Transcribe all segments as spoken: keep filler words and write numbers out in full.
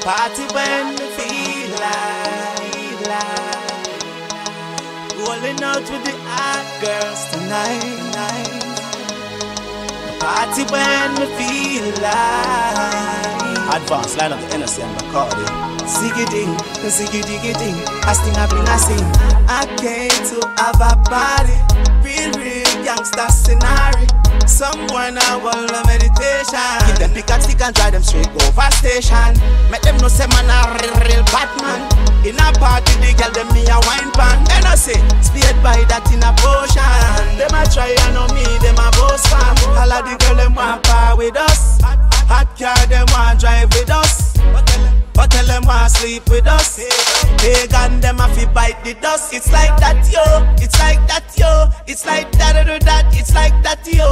Party when me feel like, like rolling out with the hot girls tonight. Party when me feel like. Advance line of the N S C and Bacardi. Ziggy ding, ziggy diggy ding. I sting, I bring, I sing. I came to have a party. Real, real gangsta scenario. Some boy now want a meditation. Give them pick and stick and drive them straight over station. Make them know say man a real, real Batman. In a party the girl them me a wine pan. And I say, speed by that in a potion. Them a try and know me, them a boss fan. All of the girl them want par with us. Hot car them want drive with us. Hotel them want sleep with us. Pagan them a fi bite the dust. It's like that yo, it's like that yo. It's like that do that, it's like that yo.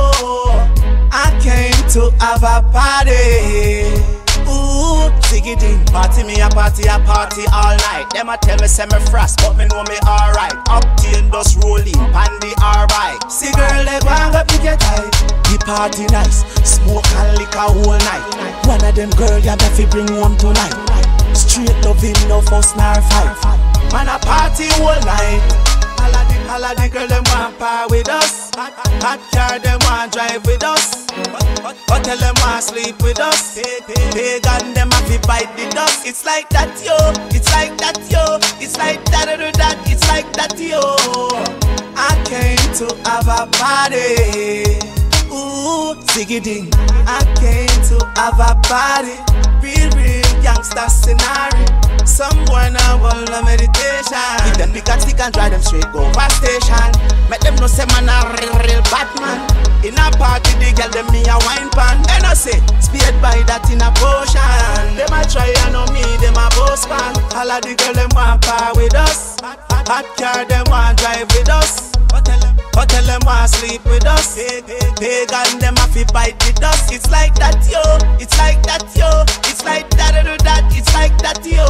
I came to have a party. Ooh, ziggy ding. Party me a party, a party all night. Them a tell me say me frost, but me know me alright. Up till dust rolling, pandy alright. See girl, they go and go pick your tie. The party nice, smoke and liquor all night. One of them girl you have to bring home tonight. Straight loving, no fuss nor fight. Man a party all night. All of the, all of the girl them want par with us. Hot car them want drive with us. Hotel them want sleep with us. Pagan them a fi bite the dust. It's like that yo, it's like that yo. It's like that do that, it's like that yo. I came to have a party. Ooh, ziggy ding. I came to have a party. Real, real gangsta scenario. Some boy now want a meditation. Give them pick and stick and drive them straight over station. Make them know say man a real, real Batman. In a party the girl them me a wine pan. And I say, speed by that in a potion. Them a try and know me, them a boss fan. All of the girl them want par with us. Hot car them want drive with us. Hotel them want sleep with us. Pagan them a fi bite the dust. It's like that yo, it's like that yo. It's like that do that, it's like that yo.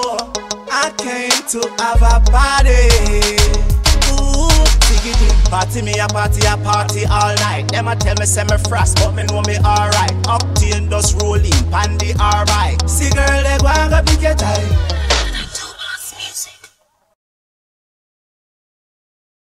I came to have a party. Ooh, ziggy ding. Party me a party, a party all night. Them a tell me say me frost, but me know me alright. Up till dust rolling, pandy alright. See girl, they go and go pick your tie.